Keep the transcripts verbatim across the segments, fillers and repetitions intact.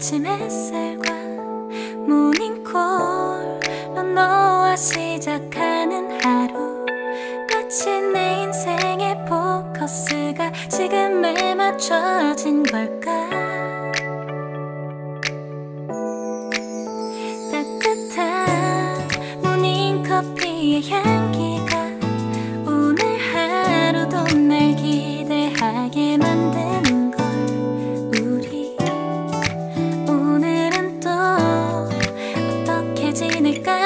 아침 햇살과 모닝콜로 너와 시작하는 하루, 마치 내 인생의 포커스가 지금에 맞춰진 걸까. 따뜻한 모닝커피의 향기가 오늘 하루도 날 기대하게 만드는 걸. 우리 오늘은 또 어떻게 지낼까.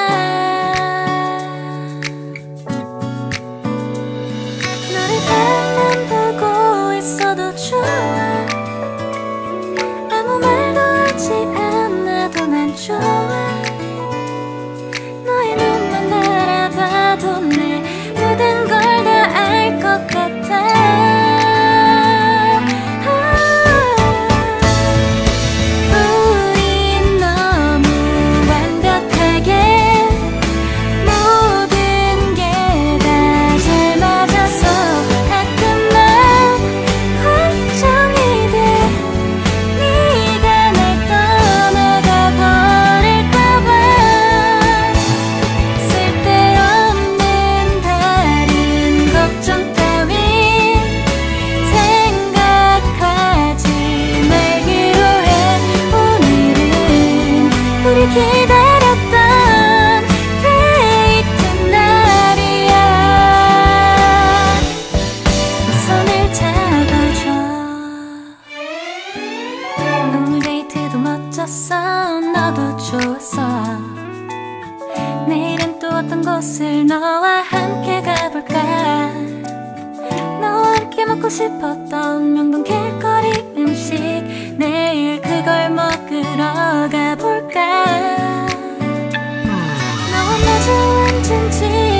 너를 가만 보고 있어도 좋아. 아무 말도 하지 않아도 난 좋아. 너의 눈만 바라봐도 내 모든 걸 다 알 것 같아. 우린 너무 완벽하게 모든 게 다 잘 맞아서 가끔만 걱정이 돼. 네가 날 떠나가 버릴까봐. 쓸데없는 다른 걱정 따윈 생각하지 말기로 해. 오늘은 우리 기다렸던 데이트 날이야. 손을 잡아줘. 오늘 데이트도 멋졌어. 너도 좋았어. 내일은 또 어떤 곳을 너와 함께 가볼까. 너와 함께 먹고 싶었던 명동 길거리 음식, 내일 그걸 먹으러 가볼까. 너와 마주 앉은 지